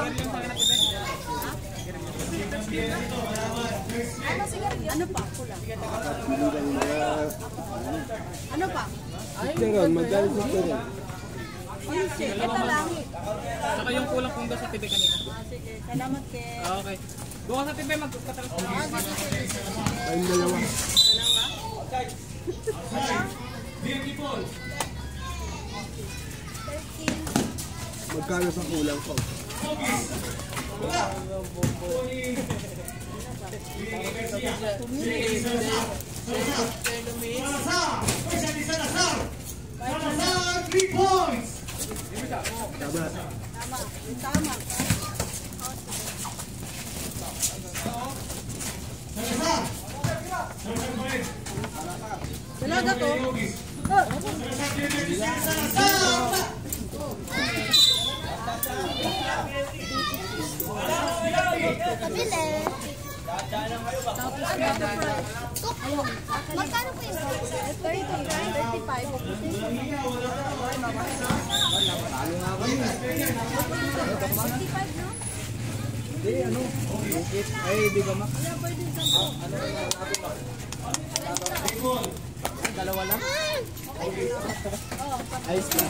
Ano pa? Ano pa? Chicharon, magkano chicharon? Ito lang. Saka yung kulang pungga sa tibi kanina. Sige, salamat ke. Okay. Doon sa tibi, magkatalas ko. Ayun dalawa. Magkano sa kulang ko? Salazar, 3 points! Tama. Tama. Talaga to? Kabili. Magkano po yun? 35. Hindi, ano? Ay, di ba, Max? Dalawa lang? Ayos lang.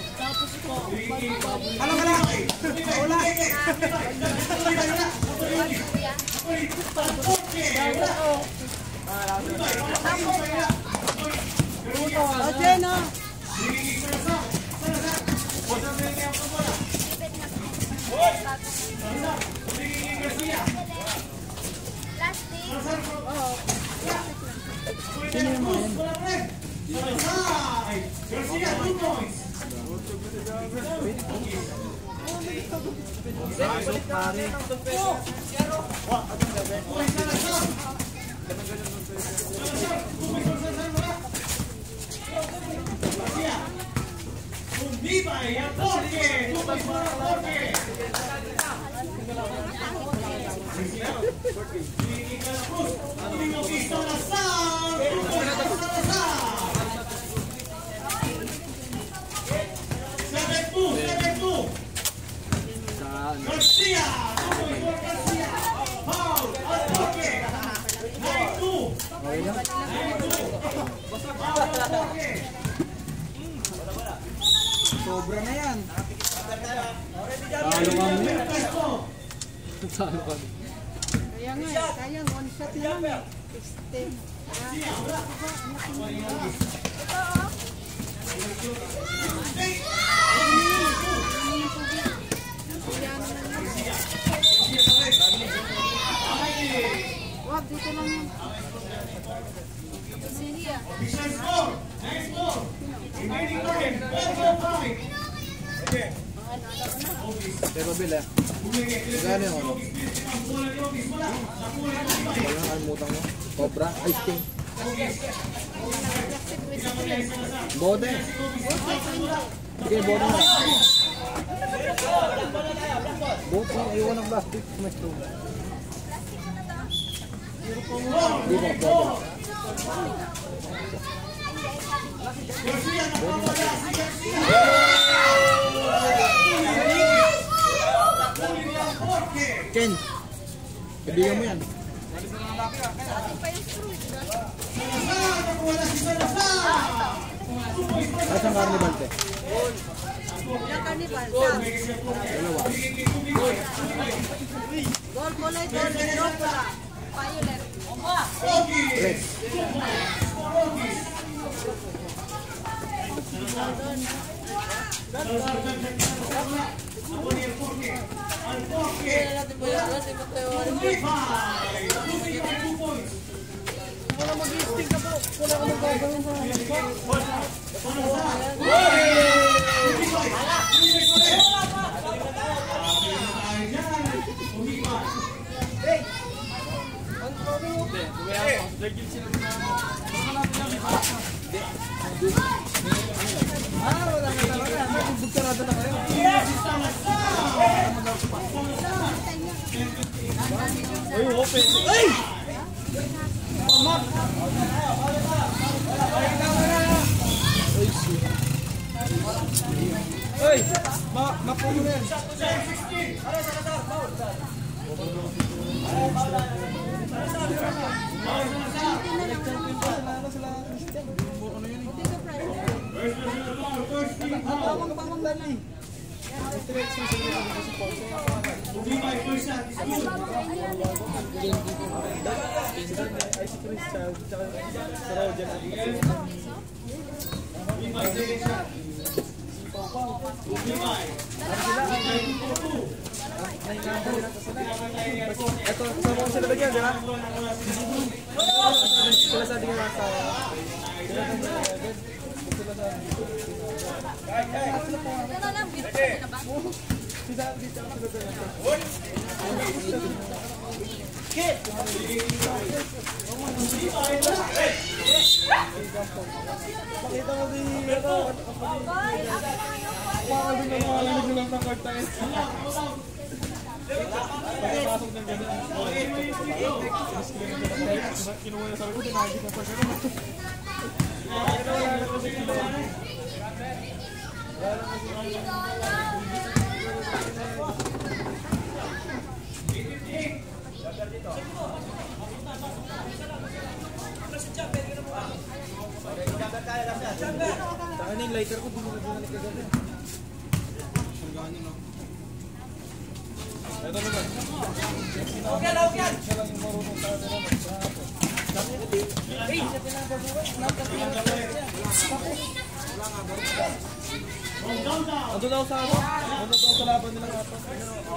Ano ka lang? Wala! O, Jeno. Garcia, 2 points! Viva y Jorge, tú vas para Jorge. Garcia, Garcia, Paul, Jorge, 9-2. Sobra na yan. Talo kami. Talo kami. Kaya nga, sayang, one shot na lang. 16. Ito, oh. Wag, dito lang yun. Sinia. Official score, 9-4. Remaining time, 12:05. Pero bila. Magkano yung ano? Wala ang mutang mo. Cobra, ice cream. Bote. Sige, bote na. Bote, iwan ng plastic. Maestro. Di ba, bote. Ken, kaibigan mo yan. Saan carnival te? Yung carnival. Dalawa. Gold kulay, gold, gold pula. Violet. Red. Wala mag-i-sting ka po. Wala ka mag-gagawin sa boy. Mapuno na yan. Ito, sama ko sila bagyan, di ba? Sila sa tingin nasa... Pakita mo din ito. Pakita mo lang ng karta eh. Pagkapasok ng gano'n. Kinuha na sabi ko, tinagit na pa gano'n. Saan yung lighter ko? Bumalik ka gano'n. Ito naman. Okay lang yan. Siya lang yung marunong sa atin naman. Ando daw sa ano? Ando daw sa laban nila nga pa.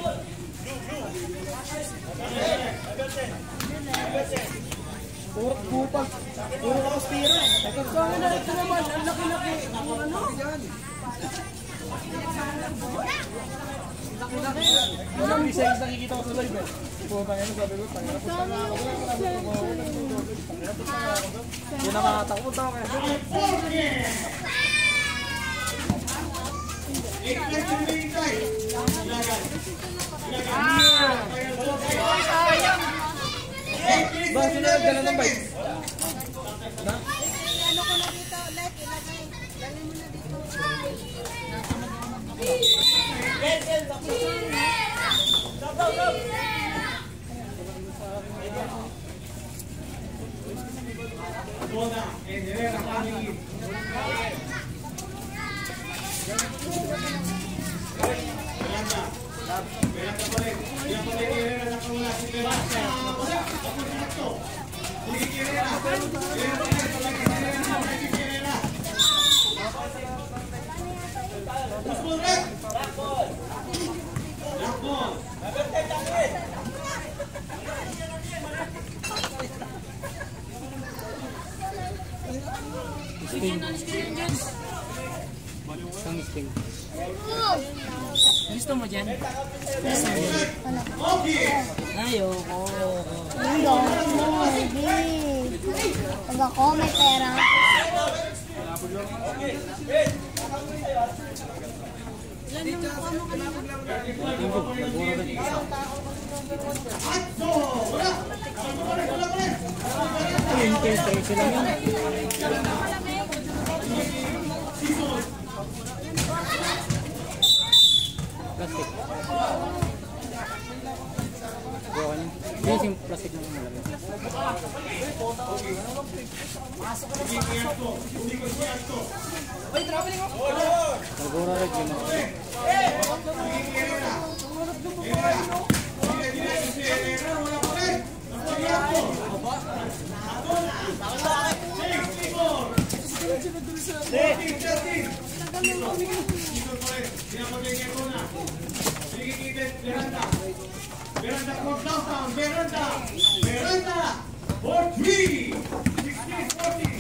Puro kupag. Puro kapastira. Ito naman. Ang laki-laki. Ano? Walang isa-isa nakikita ko sa live eh. Puta nga sabi ko, tangina punta nga ako. Hindi na makatakot ako eh. Bakit sila nagdala ng bike? Na? Ano ko na dito, like, ilagay. Dali mo na dito. Gusto mo dyan? Ayoko. Hindi. Pag ako may pera. Plastic. Yes, yung plastic na malaki. Nagura rin yun. Miranda comes downtown. Miranda for 3. 16-14.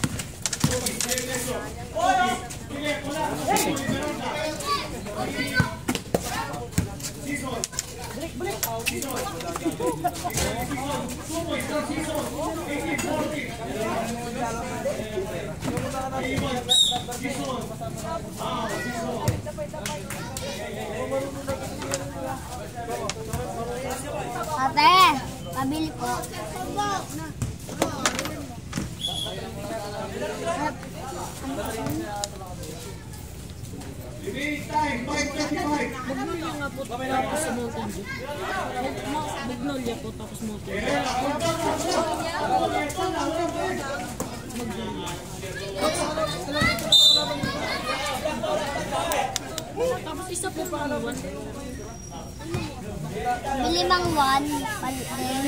Ate, pabili po. Limit time. 125. Magnolia nga po tapos sa Mountain Dew. Magnolia po tapos Mountain Dew. Tapos isa po pa naman. Bili mang 1. Palit din.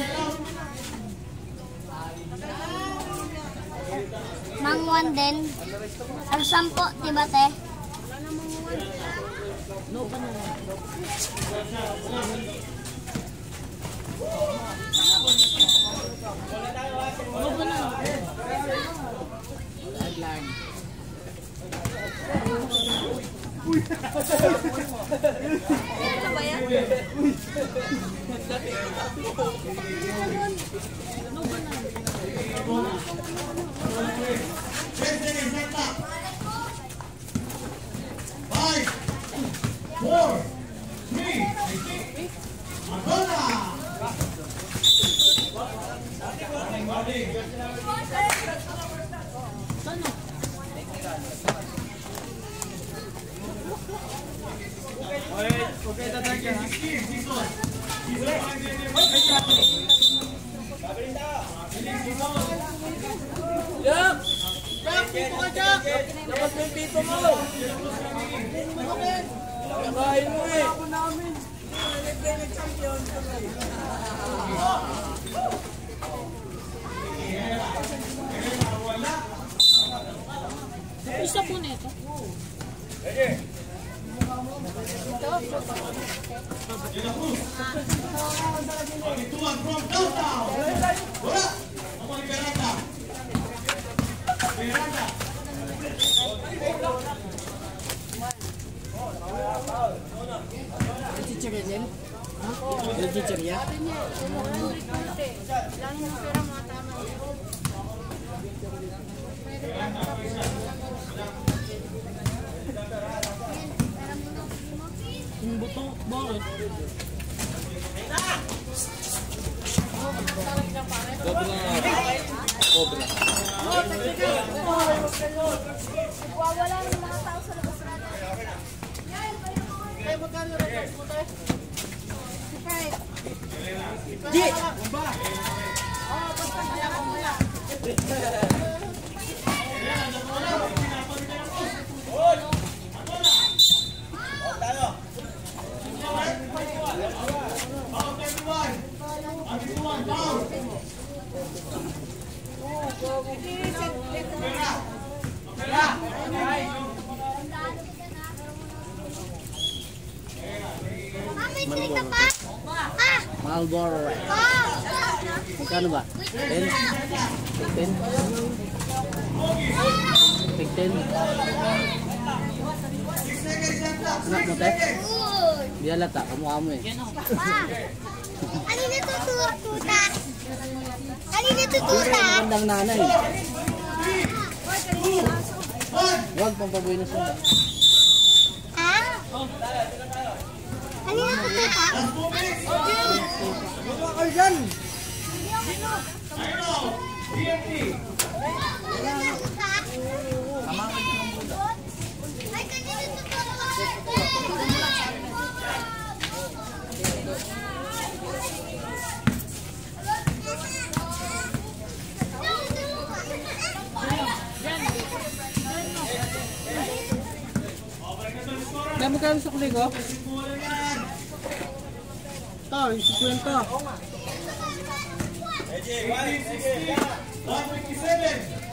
Mang 1 din. Ang 10, diba te? No pa naman. No pa naman. Sideline. Five, four, three, Madonna. Okay, tatagyan. Jack! Jack, dito ka, Jack! Dapat may pito mo! Nakain mo eh! Isa po nito. Pagituan from downtown. Wala. Ako ni Beranda. Beranda. Chichirya din? Ha? Yung chichirya? Yung buto, bakit? Cobra. Wala ng mga tao sa labas natin. Ay, magkano rin mo tayo? Di! May trika pa? Ah! Marlboro Red. Oh! Magkano ba? 10? 10? 10? Anak mo, te? Good! Di halata, kamukha mo eh. Ah! Ano natututa? Ano natututa? Magandang nanay. Huwag pang pabuinos mo. Ha? Ano natututa? Ano natututa? Ay, kanina Kaya magkano sa kulig, oh? Ito, yung 50. 127.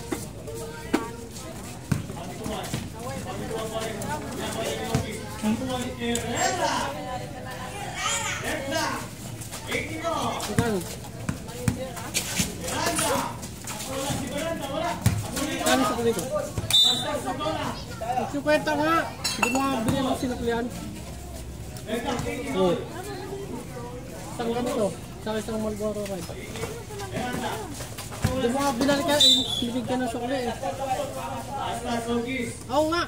Herrera. Herrera. 89. Magkano? Beranda. Wala si Beranda, wala. Magkano sa kulig, oh? 50 nga. Hindi mo nga bilhin ng sinuklian. Oo. Isang ganito. Saka isang Marlboro Red. Hindi mo nga binalik ka. Bibig ka ng sukli eh. Oo nga.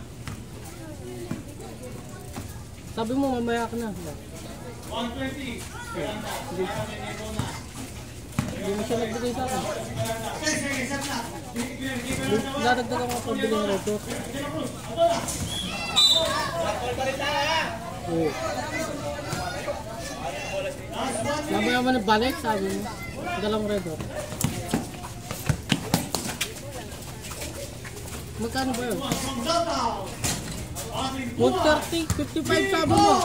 Sabi mo mamaya ka na. 120. Hindi mo siya nagbigay sa akin. Sige, Dadagdagan ko pang bilhin ng Red Dot. Oo. Sabi naman ng balik, sabi mo. Dalawang red hot. Magkano ba yun? 130, 55 sabi mo.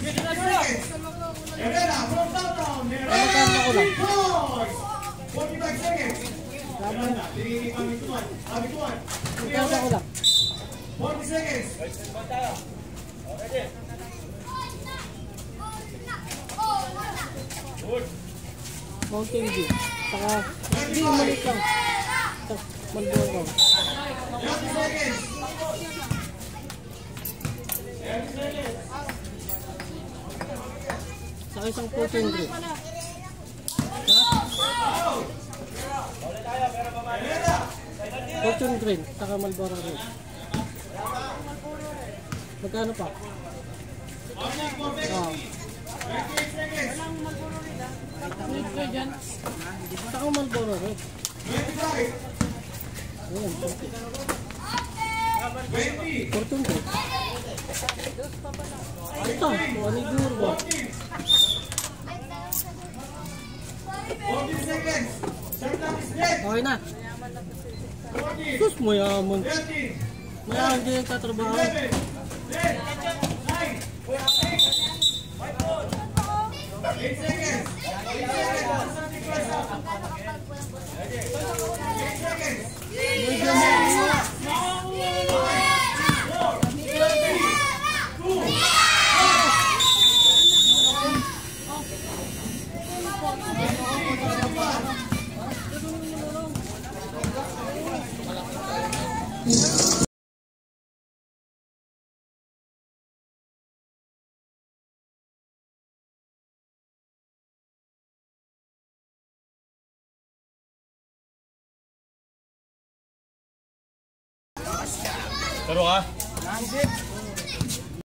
Magkano ako lang? 45 seconds. Sabi mo. Magkano ako lang? 40 seconds. Mountain Dew. Saka, hindi, malik lang. Malbuhan ko. 30 seconds. Saka isang protein drink. Fortune drink, saka Marlboro rin. Magkano pa? Saka Marlboro rin. 25. Ayan, 20. Fortune drink. Ito, Waniguro ba? 40 seconds. Shut down is dead. Okay na. 40. Sus, mayaman. 13. Mayaman din yung katrabaho. 11. 10. 9. 8 seconds. 8 seconds. Something close up. 8 seconds. Medyo mayaman. 2. Taro ka?